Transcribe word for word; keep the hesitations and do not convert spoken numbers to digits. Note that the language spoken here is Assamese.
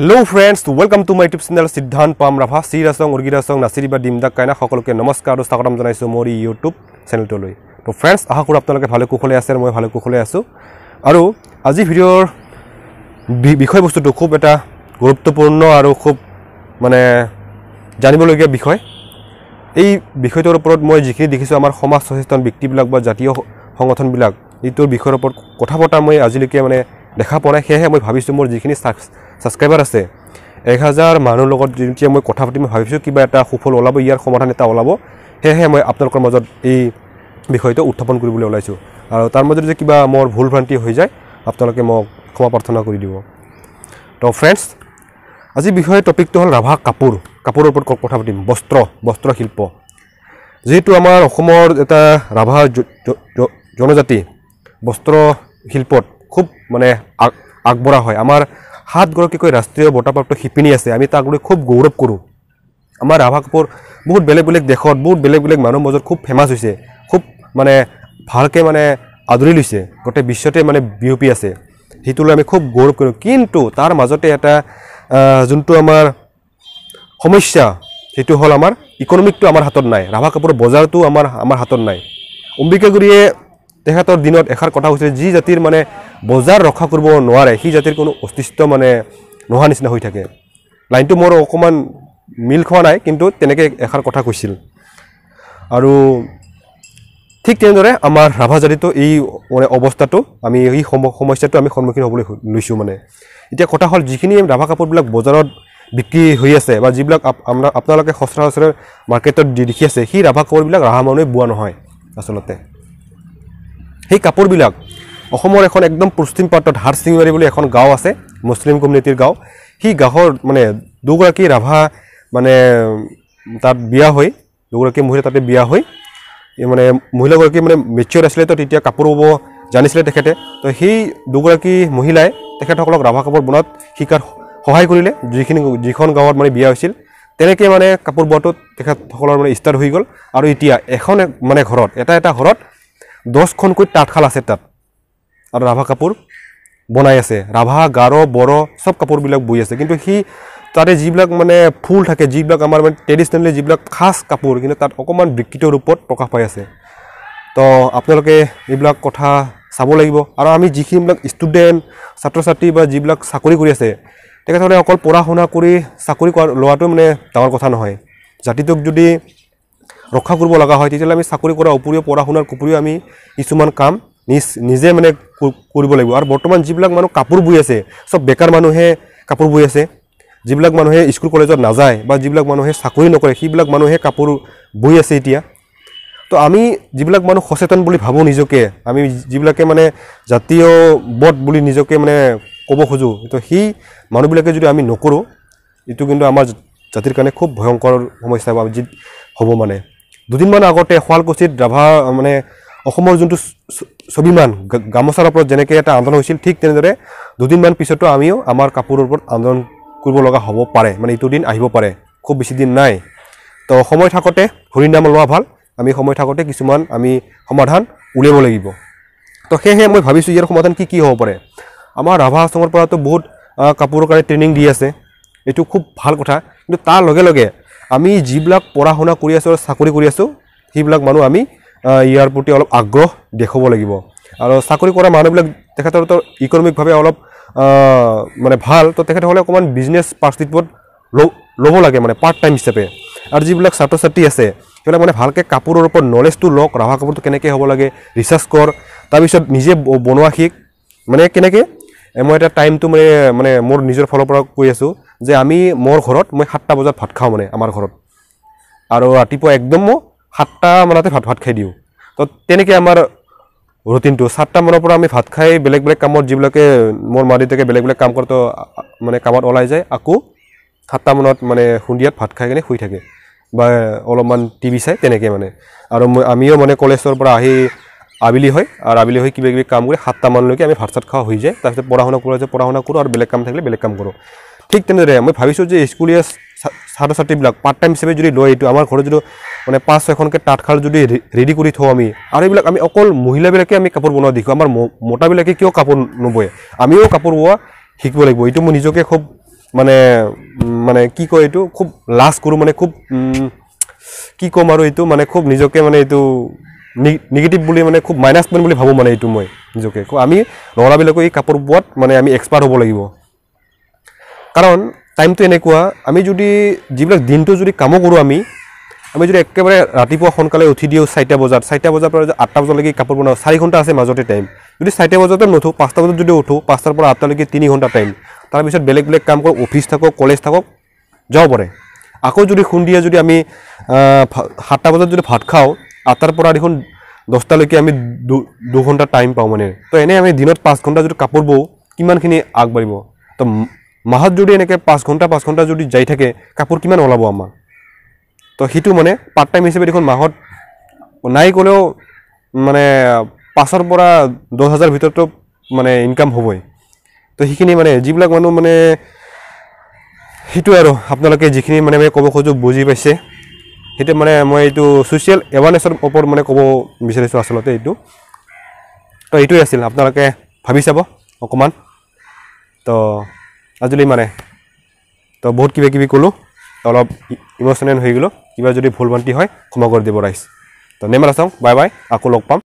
Hello friends, welcome to my YouTube channel Chidhan Pam Rabha Sirasong Urgirasong Nasiriba Dimda Kaina Hokoloke Namaskar Sagatam Janaisu Mori YouTube channel toloi. To friends, aha kora apnaloke bhale kukhole ase moi bhale kukhole asu. Aru aji video বিষয় বস্তুটো খুব এটা গুৰুত্বপূৰ্ণ আৰু খুব মানে জানিবলগীয়া বিষয়। এই বিষয়টোৰ ওপৰত মই যিখিনি দেখিছো আমাৰ সমাজ সচেতন ব্যক্তিবিলাক বা জাতীয় সংগঠনবিলাক এইটোৰ বিষয়ৰ ওপৰত কথা পতা মই আজিলৈকে মানে দেখা পোৱা নাই। সেয়ে মই ভাবিছো মোৰ যিখিনি সাবস্ক্ৰাইবাৰ আছে এক হাজাৰ মানুহৰ লগত যেতিয়া মই কথা পাতিম ভাবিছো কিবা এটা সুফল ওলাব, ইয়াৰ সমাধান এটা ওলাব। সেয়ে মই আপোনালোকৰ মাজত এই বিষয়টো উত্থাপন কৰিবলৈ ওলাইছো। আৰু তাৰ মাজত যে কিবা মোৰ ভুল ভ্ৰান্তি হৈ যায় আপোনালোকে মোক ক্ষমা প্ৰাৰ্থনা কৰি দিব। তো ফ্ৰেন্ডছ, আজি বিষয় টপিকটো হ'ল ৰাভা কাপোৰ। কাপোৰৰ ওপৰত কথা পাতিম। বস্ত্ৰ বস্ত্ৰ শিল্প, যেহেতু আমাৰ অসমৰ এটা ৰাভা জনজাতি বস্ত্ৰ শিল্পত খুব মানে আগবঢ়া হয়। আমাৰ সাতগৰাকীকৈ ৰাষ্ট্ৰীয় বঁটাপ্ৰাপ্ত শিপিনী আছে, আমি তাক লৈ খুব গৌৰৱ কৰোঁ। আমাৰ ৰাভা কাপোৰ বহুত বেলেগ বেলেগ দেশত বহুত বেলেগ বেলেগ মানুহৰ মাজত খুব ফেমাছ হৈছে, খুব মানে ভালকৈ মানে আদৰি লৈছে, গোটেই বিশ্বতে মানে বিয়পি আছে। সেইটোলৈ আমি খুব গৌৰৱ কৰোঁ। কিন্তু তাৰ মাজতে এটা যোনটো আমাৰ সমস্যা সেইটো হ'ল আমাৰ ইকনমিকটো আমাৰ হাতত নাই। ৰাভা কাপোৰৰ বজাৰটো আমাৰ আমাৰ হাতত নাই। অম্বিকাগুৰিয়ে তেখেতৰ দিনত এষাৰ কথা কৈছে, যি জাতিৰ মানে বজাৰ ৰক্ষা কৰিব নোৱাৰে সেই জাতিৰ কোনো অস্তিত্ব মানে নোহোৱা নিচিনা হৈ থাকে। লাইনটো মোৰ অকণমান মিল খোৱা নাই, কিন্তু তেনেকৈ এষাৰ কথা কৈছিল। আৰু ঠিক তেনেদৰে আমাৰ ৰাভা জাতিটো এই মানে অৱস্থাটো আমি এই সমস্যাটো আমি সন্মুখীন হ'বলৈ লৈছোঁ। মানে এতিয়া কথা হ'ল, যিখিনি ৰাভা কাপোৰবিলাক বজাৰত বিক্ৰী হৈ আছে বা যিবিলাক আপোনাৰ আপোনালোকে সচৰাচৰ মাৰ্কেটত দেখি আছে, সেই ৰাভা কাপোৰবিলাক ৰাভা মানুহে বোৱা নহয়। আচলতে সেই কাপোৰবিলাক অসমৰ এখন একদম পশ্চিম পাটত হাৰচিঙিবাৰী বুলি এখন গাঁও আছে, মুছলিম কমিউনিটিৰ গাঁও। সেই গাঁৱৰ মানে দুগৰাকী ৰাভা মানে তাত বিয়া হৈ দুগৰাকী মহিলা তাতে বিয়া হৈ মানে মহিলাগৰাকী মানে মেচিয়ৰ আছিলে, তো তেতিয়া কাপোৰ বব জানিছিলে তেখেতে। তো সেই দুগৰাকী মহিলাই তেখেতসকলক ৰাভা কাপোৰ বনোৱাত শিকাত সহায় কৰিলে, যিখিনি যিখন গাঁৱত মানে বিয়া হৈছিল। তেনেকৈ মানে কাপোৰ বোৱাটো তেখেতসকলৰ মানে ষ্টাৰ্ট হৈ গ'ল। আৰু এতিয়া এখন মানে ঘৰত এটা এটা ঘৰত দহখনকৈ তাঁতশাল আছে তাত, আৰু ৰাভা কাপোৰ বনাই আছে। ৰাভা, গাৰো, বড়ো চব কাপোৰবিলাক বৈ আছে। কিন্তু সি তাতে যিবিলাক মানে ফুল থাকে, যিবিলাক আমাৰ মানে ট্ৰেডিশ্যনেলি যিবিলাক খাচ কাপোৰ, কিন্তু তাত অকণমান বিকৃত ৰূপত প্ৰকাশ পাই আছে। তো আপোনালোকে এইবিলাক কথা চাব লাগিব। আৰু আমি যিখিনিবিলাক ষ্টুডেণ্ট ছাত্ৰ ছাত্ৰী বা যিবিলাক চাকৰি কৰি আছে, তেখেতসকলে অকল পঢ়া শুনা কৰি চাকৰি কৰা লোৱাটো মানে ডাঙৰ কথা নহয়। জাতিটোক যদি ৰক্ষা কৰিব লগা হয়, তেতিয়াহ'লে আমি চাকৰি কৰাৰ উপৰিও পঢ়া শুনাৰ উপৰিও আমি কিছুমান কাম নিজ নিজে মানে কৰিব লাগিব। আৰু বৰ্তমান যিবিলাক মানুহ কাপোৰ বৈ আছে, চব বেকাৰ মানুহে কাপোৰ বৈ আছে। যিবিলাক মানুহে স্কুল কলেজত নাযায় বা যিবিলাক মানুহে চাকৰি নকৰে, সেইবিলাক মানুহে কাপোৰ বৈ আছে এতিয়া। তো আমি যিবিলাক মানুহ সচেতন বুলি ভাবোঁ নিজকে, আমি যিবিলাকে মানে জাতীয় বোধ বুলি নিজকে মানে ক'ব খোজোঁ, তো সেই মানুহবিলাকে যদি আমি নকৰোঁ, এইটো কিন্তু আমাৰ জাতিৰ কাৰণে খুব ভয়ংকৰ সমস্যা হ'ব। মানে দুদিনমান আগতে শুৱালকুছিত ৰাভা মানে অসমৰ যোনটো স্বাভিমান গামোচাৰ ওপৰত যেনেকৈ এটা আন্দোলন হৈছিল, ঠিক তেনেদৰে দুদিনমান পিছতো আমিও আমাৰ কাপোৰৰ ওপৰত আন্দোলন কৰিব লগা হ'ব পাৰে। মানে এইটো দিন আহিব পাৰে, খুব বেছি দিন নাই। তো সময় থাকোঁতে হৰিৰ নাম লোৱা ভাল। আমি সময় থাকোঁতে কিছুমান আমি সমাধান উলিয়াব লাগিব। তো সেয়েহে মই ভাবিছোঁ ইয়াৰ সমাধান কি কি হ'ব পাৰে। আমাৰ ৰাভা আশ্ৰমৰ পৰাতো বহুত কাপোৰৰ কাৰণে ট্ৰেইনিং দি আছে, এইটো খুব ভাল কথা। কিন্তু তাৰ লগে লগে আমি যিবিলাক পঢ়া শুনা কৰি আছোঁ আৰু চাকৰি কৰি আছোঁ, সেইবিলাক মানুহ আমি ইয়াৰ প্ৰতি অলপ আগ্ৰহ দেখুৱাব লাগিব। আৰু চাকৰি কৰা মানুহবিলাক তেখেতৰতো ইকনমিকভাৱে অলপ মানে ভাল, তো তেখেতসকলে অকণমান বিজনেছ পাৰ্চপেক্টিভত ল'ব লাগে, মানে পাৰ্ট টাইম হিচাপে। আৰু যিবিলাক ছাত্ৰ ছাত্ৰী আছে, সেইবিলাক মানে ভালকৈ কাপোৰৰ ওপৰত নলেজটো লওক, ৰাভা কাপোৰটো কেনেকৈ হ'ব লাগে ৰিচাৰ্চ কৰ, তাৰপিছত নিজে বনোৱা শিক। মানে কেনেকৈ মই এটা টাইমটো মানে মানে মোৰ নিজৰ ফালৰ পৰা কৈ আছোঁ যে আমি মোৰ ঘৰত মই সাতটা বজাত ভাত খাওঁ, মানে আমাৰ ঘৰত। আৰু ৰাতিপুৱা একদম মই সাতটা মানতে ভাত ভাত খাই দিওঁ। তো তেনেকৈ আমাৰ ৰুটিনটো সাতটা মানৰ পৰা আমি ভাত খাই বেলেগ বেলেগ কামত, যিবিলাকে মোৰ মা দেউতাকে বেলেগ বেলেগ কাম কৰোঁতো মানে কামত ওলাই যায়, আকৌ সাতটা মানত মানে সন্ধিয়াত ভাত খাই কিনে শুই থাকে বা অলপমান টিভি চাই তেনেকৈ মানে। আৰু মই আমিও মানে কলেজৰ পৰা আহি আবেলি হয়, আৰু আবেলি হৈ কিবা কিবি কাম কৰি সাতটামানলৈকে আমি ভাত চাত খোৱা হৈ যায়। তাৰপিছত পঢ়া শুনা কৰা যায়, পঢ়া শুনা কৰোঁ, আৰু বেলেগ কাম থাকিলে বেলেগ কাম কৰোঁ। ঠিক তেনেদৰে মই ভাবিছোঁ যে স্কুলীয়া ছাত্ৰ ছাত্ৰীবিলাক পাৰ্ট টাইম হিচাপে যদি লয়, এইটো আমাৰ ঘৰত যদি মানে পাঁচ ছয়খনকৈ তাঁতশাল যদি ৰেডি কৰি থওঁ আমি, আৰু এইবিলাক আমি অকল মহিলাবিলাকে আমি কাপোৰ বনোৱা দেখোঁ, আমাৰ মতাবিলাকে কিয় কাপোৰ নবয়, আমিও কাপোৰ বোৱা শিকিব লাগিব। এইটো মই নিজকে খুব মানে মানে কি কয় এইটো খুব লাজ কৰোঁ মানে খুব কি ক'ম আৰু এইটো মানে খুব নিজকে মানে এইটো নিগেটিভ বুলি মানে খুব মাইনাছ পইণ্ট বুলি ভাবোঁ মানে এইটো মই নিজকে আমি ল'ৰাবিলাকে এই কাপোৰ বোৱাত মানে আমি এক্সপাৰ্ট হ'ব লাগিব কাৰণ টাইমটো এনেকুৱা আমি যদি যিবিলাক দিনটো যদি কামো কৰোঁ আমি আমি যদি একেবাৰে ৰাতিপুৱা সোনকালে উঠি দিওঁ চাৰিটা বজাত চাৰিটা বজাৰ পৰা আঠটা বজালৈকে কাপোৰ বনাওঁ চাৰি ঘণ্টা আছে মাজতে টাইম যদি চাৰিটা বজাতে নুঠোঁ পাঁচটা বজাত যদি উঠোঁ পাঁচটাৰ পৰা আঠটালৈকে তিনি ঘণ্টা টাইম তাৰপিছত বেলেগ বেলেগ কাম কৰোঁ অফিচ থাকক কলেজ থাকক যাব পাৰে আকৌ যদি সন্ধিয়া যদি আমি সাতটা বজাত যদি ভাত খাওঁ আঠটাৰ পৰা দেখোন দহটালৈকে আমি দুঘণ্টা টাইম পাওঁ মানে তো এনেই আমি দিনত পাঁচ ঘণ্টা যদি কাপোৰ বওঁ কিমানখিনি আগবাঢ়িব তো মাহত যদি এনেকৈ পাঁচ ঘণ্টা পাঁচ ঘণ্টা যদি যাই থাকে কাপোৰ কিমান ওলাব আমাৰ তো সেইটো মানে পাৰ্ট টাইম হিচাপে দেখোন মাহত নাই ক'লেও মানে পাঁচৰ পৰা দহ হাজাৰ ভিতৰতো মানে ইনকাম হ'বই তো সেইখিনি মানে যিবিলাক মানুহ মানে সেইটোৱে আৰু আপোনালোকে যিখিনি মানে মই ক'ব খোজোঁ বুজি পাইছে সেইটো মানে মই এইটো ছ'চিয়েল এৱাৰনেছৰ ওপৰত মানে ক'ব বিচাৰিছোঁ আচলতে এইটো তো এইটোৱে আছিল আপোনালোকে ভাবি চাব অকণমান তো আজিলৈ মানে তো বহুত কিবা কিবি ক'লোঁ অলপ ইম'চনেল হৈ গ'লোঁ কিবা যদি ভুল ভ্ৰান্তি হয় ক্ষমা কৰি দিব ৰাইজ তো নেমাৰ আছাওঁ বাই বাই আকৌ লগ পাম